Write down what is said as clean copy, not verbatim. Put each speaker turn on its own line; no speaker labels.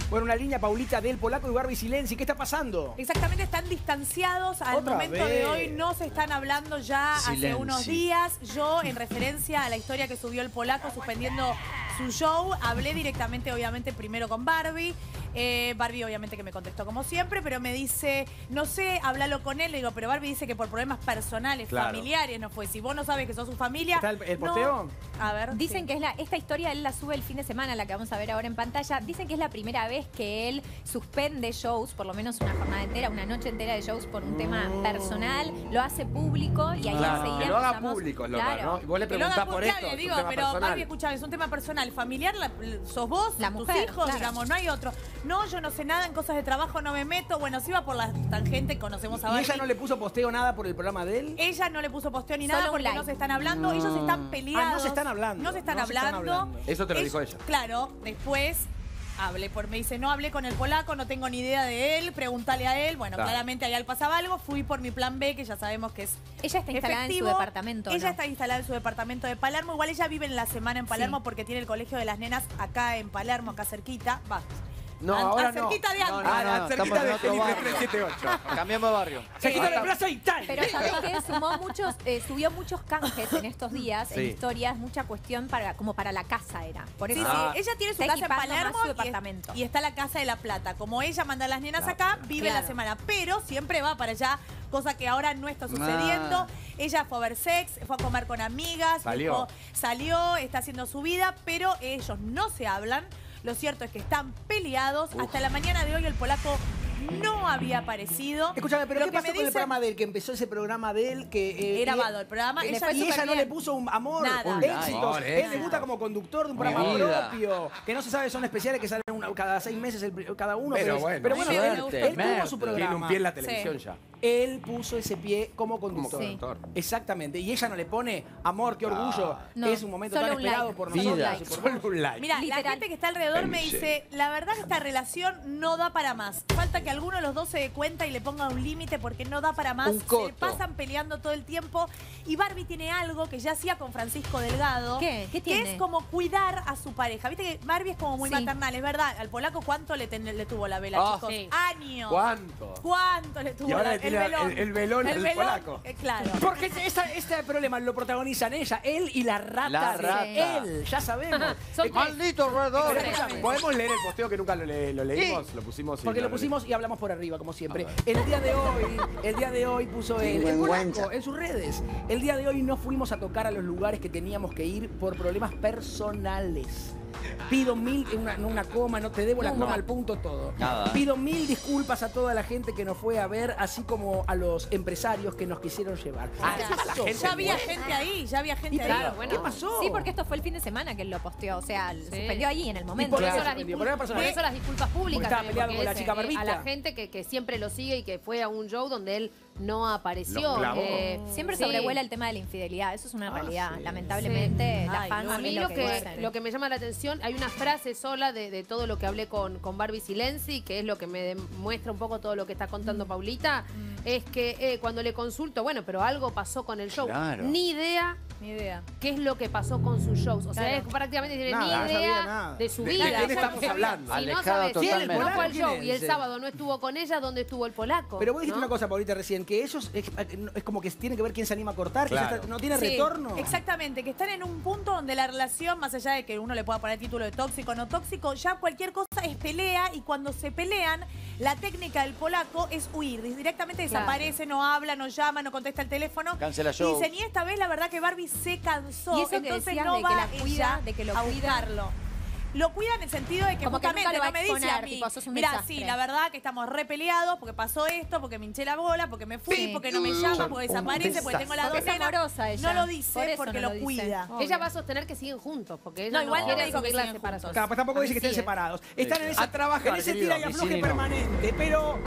Bueno, una línea Paulita del Polaco y Barbie Silenzi. ¿Qué está pasando?
Exactamente, están distanciados. Al momento de hoy no se están hablando ya hace unos días. Yo, en referencia a la historia que subió el Polaco suspendiendo su show, hablé directamente, obviamente, primero con Barbie. Barbie obviamente que me contestó como siempre, pero me dice, no sé, háblalo con él. Le digo, pero Barbie dice que por problemas personales, familiares no fue. Si vos no sabes que sos su familia...
¿Está el posteo?
No. A ver.
Dicen que es esta historia él la sube el fin de semana, la que vamos a ver ahora en pantalla. Dicen que es la primera vez que él suspende shows, por lo menos una jornada entera, una noche entera de shows por un tema personal. Lo hace público y ahí enseguida...
Que lo haga público, es lo raro, ¿no? Y vos le preguntás por esto,
le digo, pero Barbie, escuchame, es un tema personal. Familiar, sos vos,
la mujer,
tus hijos, digamos, no hay otro. No, yo no sé nada, en cosas de trabajo no me meto. Bueno, si va por la tangente, conocemos a Barbie.
¿Y ella no le puso posteo nada por el programa de él?
Ella no le puso posteo ni nada porque no se están hablando. Ellos están peleados.
No se están hablando.
No se están hablando.
Eso te lo dijo ella.
Claro, después... me dice, no hablé con el Polaco, no tengo ni idea de él, pregúntale a él. Bueno, claramente allá pasaba algo, fui por mi plan B, que ya sabemos que es
ella está instalada en su departamento,
Ella está instalada en su departamento de Palermo. Igual ella vive en la semana en Palermo porque tiene el colegio de las nenas acá en Palermo, acá cerquita. Va.
No, ahora no.
Cerquita de antes.
Cerquita de Felipe 378. Cambiamos de barrio.
Cerquita de Plaza Italia.
Pero sabés que subió muchos canjes en estos días, en historias, mucha cuestión como para la casa era. Por eso
ella tiene su casa en Palermo
su departamento.
Y está la Casa de la Plata. Como ella manda a las nenas acá, vive la semana. Pero siempre va para allá, cosa que ahora no está sucediendo. Ella fue a ver sex, fue a comer con amigas, salió, está haciendo su vida, pero ellos no se hablan. Lo cierto es que están peleados. Hasta la mañana de hoy el Polaco no había aparecido.
Escúchame, pero ¿qué pasó con el programa de él? Que empezó ese programa de él que...
Era grabado el programa.
Y ella no le puso un amor, éxitos. Él le gusta como conductor de un programa propio. Que no se sabe, son especiales que salen cada 6 meses cada uno.
Pero bueno,
él tuvo su programa.
Tiene un pie en la televisión ya.
Él puso ese pie como conductor. Exactamente. Y ella no le pone amor, qué orgullo. Es un momento tan esperado por nosotros.
Solo un like.
Mira, la gente que está alrededor me dice, la verdad que esta relación no da para más. Falta que alguno de los dos se dé cuenta y le ponga un límite porque no da para más. Se pasan peleando todo el tiempo. Y Barbie tiene algo que ya hacía con Francisco Delgado.
¿Qué tiene?
Que es como cuidar a su pareja. Viste que Barbie es como muy maternal, es verdad. Al Polaco, ¿cuánto le tuvo la vela, chicos? Años.
¿Cuánto
le tuvo
y ahora
el velón?
El velón al Polaco.
Claro.
Porque este problema lo protagonizan él y la rata de él. Ya sabemos.
Maldito roedor. ¿Podemos leer el posteo que nunca lo leímos? Lo pusimos.
Porque lo pusimos y hablamos por arriba, como siempre. El día de hoy puso el Polaco en sus redes. El día de hoy no fuimos a tocar a los lugares que teníamos que ir por problemas personales. Pido en una coma, no te debo la coma al punto todo. Pido 1000 disculpas a toda la gente que nos fue a ver, así como a los empresarios que nos quisieron llevar.
Ya había gente ahí,
Claro, bueno.
¿Qué pasó?
Sí, porque esto fue el fin de semana que él lo posteó, o sea, suspendió ahí en el momento.
Por eso las disculpas públicas.
Estaba peleado con la chica Barbita.
A la gente que siempre lo sigue y que fue a un show donde él no apareció.
Siempre sobrevuela el tema de la infidelidad, eso es una realidad. Lamentablemente, la fans
a mí lo que me llama la atención, hay una frase sola de todo lo que hablé con Barbie Silenzi, que es lo que me demuestra un poco todo lo que está contando Paulita, es que cuando le consulto, bueno, pero algo pasó con el show. Ni idea qué es lo que pasó con sus shows. O sea, es prácticamente ni idea de su vida.
¿De quién estamos hablando?
Si no sabes quién no fue al show y el sábado no estuvo con ella, ¿dónde estuvo el Polaco?
Pero vos dijiste una cosa, Paulita, recién, que ellos es como que tiene que ver quién se anima a cortar, que ya no tiene retorno.
Exactamente, que están en un punto donde la relación, más allá de que uno le pueda poner título de tóxico o no tóxico, ya cualquier cosa es pelea, y cuando se pelean, la técnica del Polaco es huir. Directamente desaparece, no habla, no llama, no contesta el teléfono.
Cancela show.
Y dicen, y esta vez la verdad que Barbie se cansó.
Y eso
entonces
que
no va
ella de que lo
a
cuida.
buscarlo. Lo cuida en el sentido de que
como
justamente
que nunca lo va
no me
a
dice a
exponer,
mí,
tipo, sos un
mira,
desastre.
sí, la verdad que estamos re peleados porque pasó esto, porque me hinché la bola, porque me fui, porque no me llama, porque desaparece, porque tengo la
porque es
docena.
amorosa ella.
No lo dice porque
no
lo
dice.
cuida.
Ella va a sostener que siguen juntos, porque ella
igual no
quiere
dijo que
asumir la
siguen
separación.
Claro, pues tampoco dice que estén separados. Están en
A trabajar,
ese tira y afloje permanente, pero